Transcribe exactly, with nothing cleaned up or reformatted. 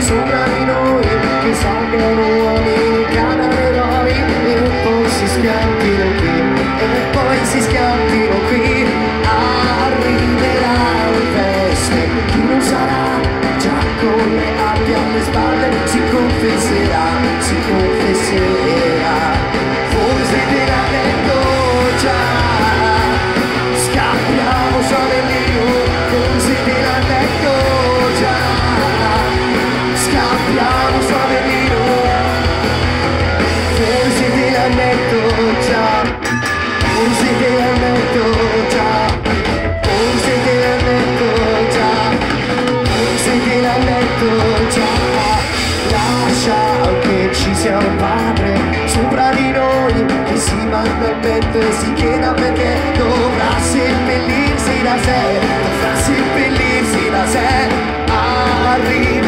sopra di noi, che salgano uomini, cadano eroi, e poi si scampino qui, e poi si scampino qui. Arriverà un feste, chi non sarà già con le api alle spalle, si confesserà, si confesserà. Forse te l'ha detto già, scappiamo su Berlino, forse te l'ha detto già, scappiamo su Berlino, forse te l'ha detto già, forse te l'ha detto già, forse te l'ha detto già, forse te l'ha detto già. Lascia che ci sia un padre sopra di noi, che si manda al petto e si chieda perché dovrà seppellirsi da sé, dovrà seppellirsi da sé. Arriva